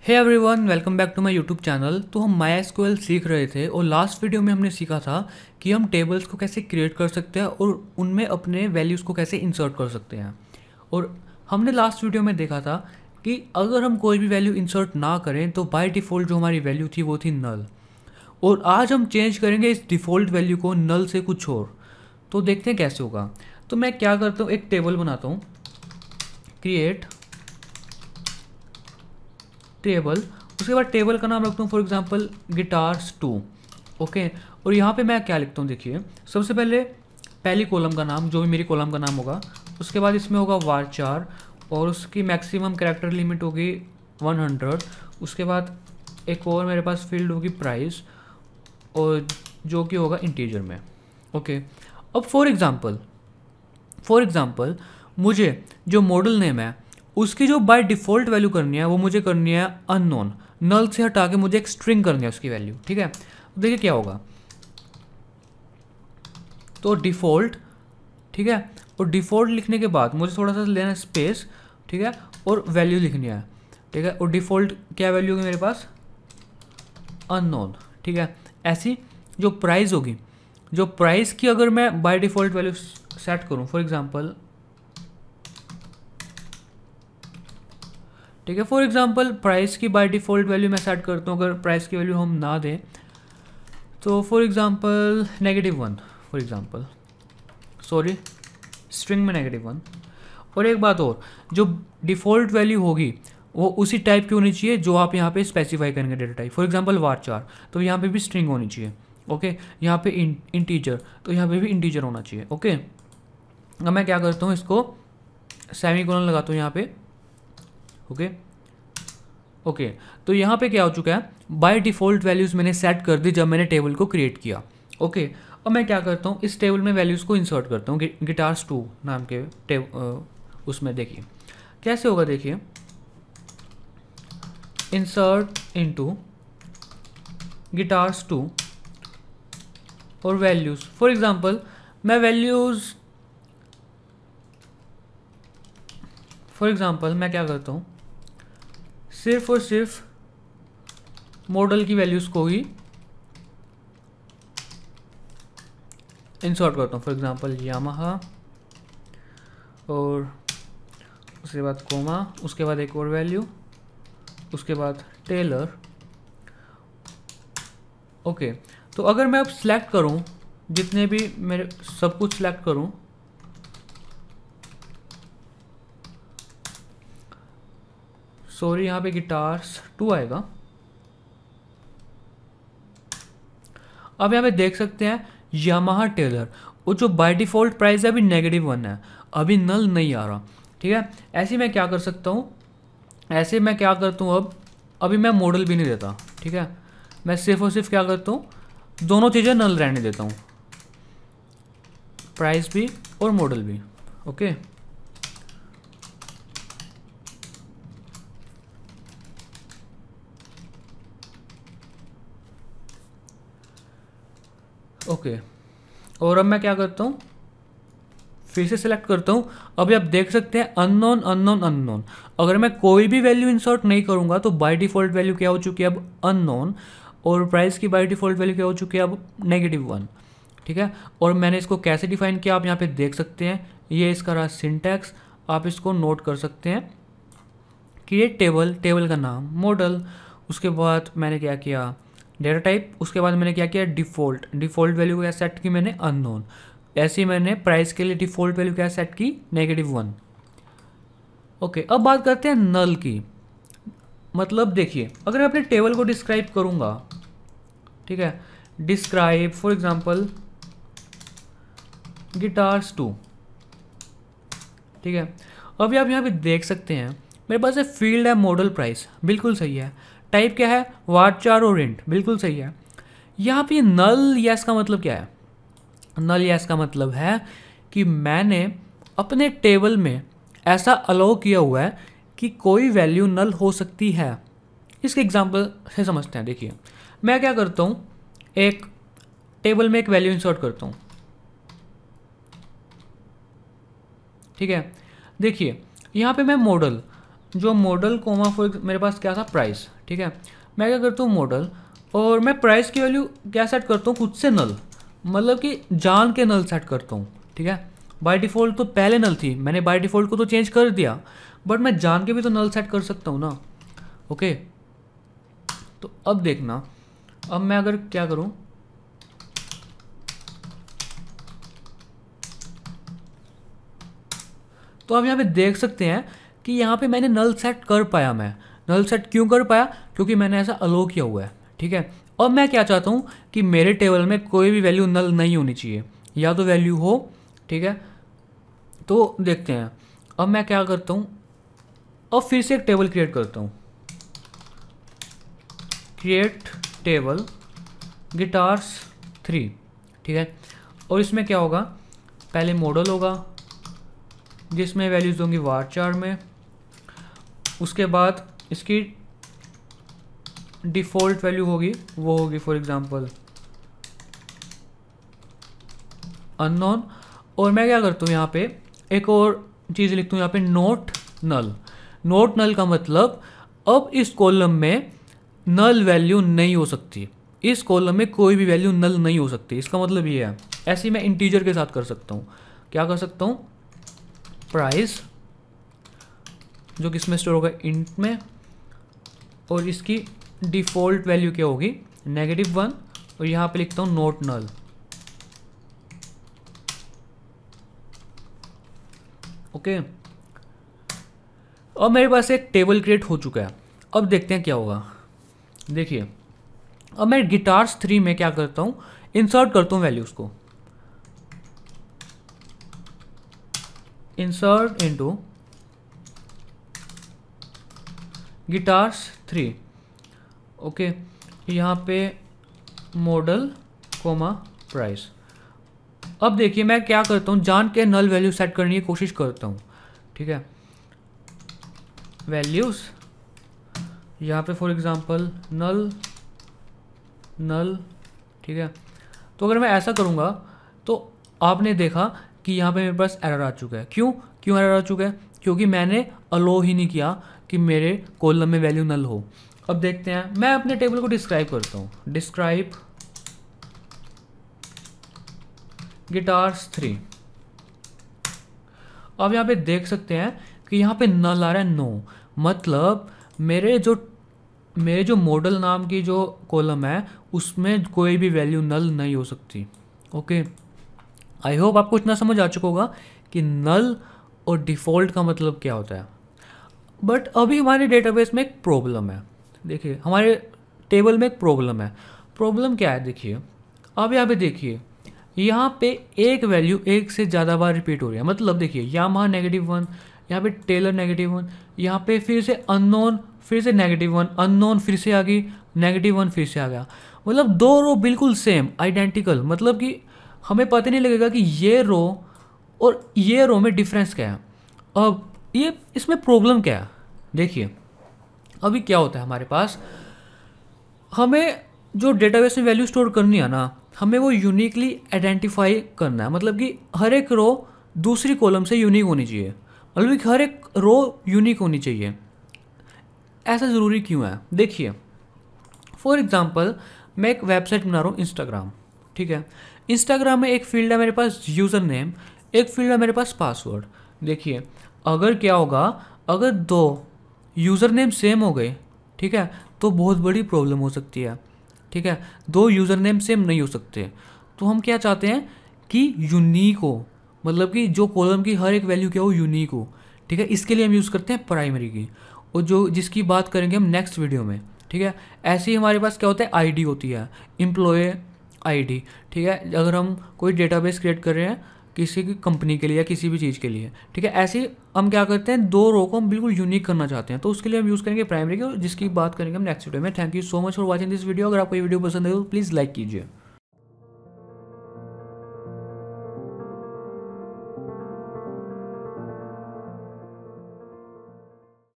Hey everyone, welcome back to my YouTube channel. तो हम MySQL सीख रहे थे और लास्ट वीडियो में हमने सीखा था कि हम टेबल्स को कैसे क्रिएट कर सकते हैं और उनमें अपने वैल्यूज़ को कैसे इंसर्ट कर सकते हैं। और हमने लास्ट वीडियो में देखा था कि अगर हम कोई भी वैल्यू इंसर्ट ना करें तो बाय डिफ़ॉल्ट जो हमारी वैल्यू थी वो थी नल। और आज हम चेंज करेंगे इस डिफ़ॉल्ट वैल्यू को नल से कुछ और। तो देखते हैं कैसे होगा। तो मैं क्या करता हूँ, एक टेबल बनाता हूँ, क्रिएट टेबल। उसके बाद टेबल का नाम रखता हूँ फॉर एग्जांपल गिटार्स 2। ओके, और यहाँ पे मैं क्या लिखता हूँ, देखिए सबसे पहले पहली कॉलम का नाम जो भी मेरी कॉलम का नाम होगा, उसके बाद इसमें होगा varchar और उसकी मैक्सिमम कैरेक्टर लिमिट होगी 100। उसके बाद एक और मेरे पास फील्ड होगी प्राइस और जो कि होगा इंटीजर में। ओके, अब फॉर एग्जांपल मुझे जो मॉडल नेम है उसकी जो बाय डिफ़ॉल्ट वैल्यू करनी है वो मुझे करनी है अननोन। नल से हटा के मुझे एक स्ट्रिंग करनी है उसकी वैल्यू। ठीक है, तो देखिए क्या होगा। तो डिफ़ॉल्ट, ठीक है, और डिफ़ॉल्ट लिखने के बाद मुझे थोड़ा सा लेना स्पेस, ठीक है, और वैल्यू लिखनी है। ठीक है, और डिफ़ॉल्ट क्या वैल्यू होगी मेरे पास, अननोन। ठीक है, ऐसी जो प्राइस होगी, जो प्राइस की अगर मैं बाय डिफ़ॉल्ट वैल्यू सेट करूँ फॉर एग्जांपल, ठीक है, फॉर एग्जांपल प्राइस की बाय डिफ़ॉल्ट वैल्यू मैं सेट करता हूँ। अगर प्राइस की वैल्यू हम ना दें तो for example -1, for example sorry string में -1। और एक बात और, जो डिफ़ॉल्ट वैल्यू होगी वो उसी टाइप की होनी चाहिए जो आप यहाँ पे स्पेसिफाई करेंगे data type. For example varchar, तो यहाँ पे भी स्ट्रिंग होनी चाहिए। ओके, यहाँ पे इंटीजर, तो यहाँ पे भी इंटीजर होना चाहिए। ओके, अब मैं क्या करता हूँ, इसको सेमीकोलन लगाता हूँ यहाँ पे। ओके, तो यहाँ पे क्या हो चुका है, बाय डिफ़ॉल्ट वैल्यूज़ मैंने सेट कर दी जब मैंने टेबल को क्रिएट किया। ओके, अब मैं क्या करता हूँ, इस टेबल में वैल्यूज़ को इंसर्ट करता हूँ गिटार्स 2 नाम के उसमें। देखिए कैसे होगा, देखिए इंसर्ट इनटू गिटार्स 2 और वैल्यूज़। फॉर एग्जांपल मैं क्या करता हूँ, सिर्फ और सिर्फ मॉडल की वैल्यूज़ को ही इंसर्ट करता हूँ। फॉर एग्जांपल यामाहा, और उसके बाद कोमा, उसके बाद एक और वैल्यू, उसके बाद टेलर। ओके, तो अगर मैं अब सिलेक्ट करूँ, जितने भी मेरे सब कुछ सिलेक्ट करूँ, सॉरी यहाँ पे गिटार्स 2 आएगा। अब यहाँ पे देख सकते हैं यामाहा टेलर, वो जो बाय डिफ़ॉल्ट प्राइस है अभी -1 है, अभी नल नहीं आ रहा। ठीक है, ऐसे मैं क्या कर सकता हूँ, ऐसे मैं क्या करता हूँ, अब अभी मैं मॉडल भी नहीं देता। ठीक है, मैं सिर्फ और सिर्फ क्या करता हूँ, दोनों चीज़ें नल रहने देता हूँ, प्राइस भी और मॉडल भी। ओके, ओके, और अब मैं क्या करता हूँ, फिर से सिलेक्ट करता हूँ। अभी आप देख सकते हैं अननोन अननोन अननोन। अगर मैं कोई भी वैल्यू इंसर्ट नहीं करूँगा तो बाय डिफ़ॉल्ट वैल्यू क्या हो चुकी है अब, अननोन, और प्राइस की बाय डिफ़ॉल्ट वैल्यू क्या हो चुकी है अब, -1। ठीक है, और मैंने इसको कैसे डिफाइन किया आप यहाँ पे देख सकते हैं। ये इसका रहा सिंटैक्स, आप इसको नोट कर सकते हैं। क्रिएट टेबल, टेबल का नाम मॉडल, उसके बाद मैंने क्या किया डेटा टाइप, उसके बाद मैंने क्या किया डिफ़ॉल्ट, डिफ़ॉल्ट वैल्यू क्या सेट की मैंने अननोन। ऐसे ही मैंने प्राइस के लिए डिफ़ॉल्ट वैल्यू क्या सेट की, -1। ओके, अब बात करते हैं नल की। मतलब देखिए, अगर मैं अपने टेबल को डिस्क्राइब करूँगा, ठीक है, डिस्क्राइब फॉर एग्जांपल गिटार्स 2। ठीक है, अभी आप यहाँ पे देख सकते हैं मेरे पास है फील्ड है मॉडल प्राइस, बिल्कुल सही है। टाइप क्या है, varchar और int, बिल्कुल सही है। यहाँ पे नल यस का मतलब क्या है, नल यस का मतलब है कि मैंने अपने टेबल में ऐसा अलाउ किया हुआ है कि कोई वैल्यू नल हो सकती है। इसके एग्जांपल से समझते हैं। देखिए मैं क्या करता हूँ, एक टेबल में एक वैल्यू इंसर्ट करता हूँ। ठीक है, देखिए यहाँ पे मैं मॉडल, जो मॉडल कोमा फॉर मेरे पास क्या था, प्राइस। ठीक है। मैं क्या करता हूँ मॉडल, और मैं प्राइस की वैल्यू क्या सेट करता हूँ खुद से नल, मतलब कि जान के नल सेट करता हूँ, ठीक है। बाय डिफ़ॉल्ट तो पहले नल थी, मैंने बाय डिफ़ॉल्ट को तो चेंज कर दिया, बट मैं जान के भी तो नल सेट कर सकता हूँ ना। ओके, तो अब देखना, अब मैं अगर क्या करूँ, तो आप यहाँ पे देख सकते हैं कि यहाँ पे मैंने नल सेट कर पाया। मैं नल सेट क्यों कर पाया, क्योंकि मैंने ऐसा अलो किया हुआ है, ठीक है। अब मैं क्या चाहता हूँ कि मेरे टेबल में कोई भी वैल्यू नल नहीं होनी चाहिए, या तो वैल्यू हो, ठीक है। तो देखते हैं, अब मैं क्या करता हूँ, अब फिर से एक टेबल क्रिएट करता हूँ, क्रिएट टेबल गिटार्स 3, ठीक है। और इसमें क्या होगा, पहले मॉडल होगा जिसमें वैल्यूज़ होंगी varchar में, उसके बाद इसकी डिफ़ॉल्ट वैल्यू होगी, वो होगी फॉर एग्जांपल अननोन। और मैं क्या करता हूँ यहाँ पे एक और चीज़ लिखता हूँ यहाँ पे, नॉट नल। नॉट नल का मतलब अब इस कॉलम में नल वैल्यू नहीं हो सकती, इस कॉलम में कोई भी वैल्यू नल नहीं हो सकती, इसका मतलब ये है। ऐसे ही मैं इंटीजर के साथ कर सकता हूँ, क्या कर सकता हूँ, प्राइस जो कि इसमें स्टोर होगा इंट में, और इसकी डिफ़ॉल्ट वैल्यू क्या होगी, -1, और यहाँ पे लिखता हूँ नॉट नल। ओके, अब मेरे पास एक टेबल क्रिएट हो चुका है। अब देखते हैं क्या होगा। देखिए, अब मैं गिटार्स 3 में क्या करता हूँ, इंसर्ट करता हूँ वैल्यूज़ को, इंसर्ट इनटू गिटार्स 3। ओके, यहाँ पे मॉडल कोमा प्राइस। अब देखिए मैं क्या करता हूँ, जान के नल वैल्यू सेट करने की कोशिश करता हूँ, ठीक है। वैल्यूज़ यहाँ पे फॉर एग्जांपल नल नल, ठीक है। तो अगर मैं ऐसा करूँगा तो आपने देखा कि यहाँ पे मेरे पास एरर आ चुका है। क्यों एरर आ चुका है, क्योंकि मैंने अलो ही नहीं किया कि मेरे कॉलम में वैल्यू नल हो। अब देखते हैं, मैं अपने टेबल को डिस्क्राइब करता हूँ, डिस्क्राइब गिटार्स 3। अब यहाँ पे देख सकते हैं कि यहाँ पे नल आ रहा है नो, मतलब मेरे जो मॉडल नाम की जो कॉलम है उसमें कोई भी वैल्यू नल नहीं हो सकती। ओके, आई होप आपको इतना समझ आ चुका होगा कि नल और डिफ़ॉल्ट का मतलब क्या होता है। बट अभी हमारे डेटाबेस में एक प्रॉब्लम है। देखिए, हमारे टेबल में एक प्रॉब्लम है। प्रॉब्लम क्या है, देखिए, अब यहाँ पे देखिए, यहाँ पे एक वैल्यू एक से ज़्यादा बार रिपीट हो रही है। मतलब देखिए, यामाहा -1, यहाँ पे टेलर -1, यहाँ पे फिर से अननोन, फिर से -1, अननोन फिर से आ गई, -1 फिर से आ गया। मतलब दो रो बिल्कुल सेम, आइडेंटिकल, मतलब कि हमें पता नहीं लगेगा कि ये रो और ये रो में डिफरेंस क्या है। अब ये इसमें प्रॉब्लम क्या है, देखिए, अभी क्या होता है हमारे पास, हमें जो डेटाबेस में वैल्यू स्टोर करनी है ना, हमें वो यूनिकली आइडेंटिफाई करना है। मतलब कि हर एक रो दूसरी कॉलम से यूनिक होनी चाहिए, मतलब कि हर एक रो यूनिक होनी चाहिए। ऐसा ज़रूरी क्यों है, देखिए, फॉर एग्जांपल मैं एक वेबसाइट बना रहा हूँ इंस्टाग्राम, ठीक है। इंस्टाग्राम में एक फील्ड है मेरे पास यूज़र नेम, एक फील्ड है मेरे पास पासवर्ड। देखिए, अगर क्या होगा, अगर दो यूज़र नेम सेम हो गए, ठीक है, तो बहुत बड़ी प्रॉब्लम हो सकती है, ठीक है। दो यूज़र नेम सेम नहीं हो सकते। तो हम क्या चाहते हैं कि यूनिक हो, मतलब कि जो कॉलम की हर एक वैल्यू क्या हो, यूनिक हो, ठीक है। इसके लिए हम यूज़ करते हैं प्राइमरी की, और जो जिसकी बात करेंगे हम नेक्स्ट वीडियो में, ठीक है। ऐसे ही हमारे पास क्या होता है, आईडी होती है, एम्प्लॉय आईडी, ठीक है। अगर हम कोई डेटाबेस क्रिएट कर रहे हैं किसी की कंपनी के लिए या किसी भी चीज़ के लिए, ठीक है, ऐसे ही हम क्या करते हैं, दो रो को हम बिल्कुल यूनिक करना चाहते हैं, तो उसके लिए हम यूज़ करेंगे प्राइमरी की, और जिसकी बात करेंगे हम नेक्स्ट वीडियो में। Thank you so much for watching this video. अगर आपको ये वीडियो पसंद है तो प्लीज़ लाइक कीजिए।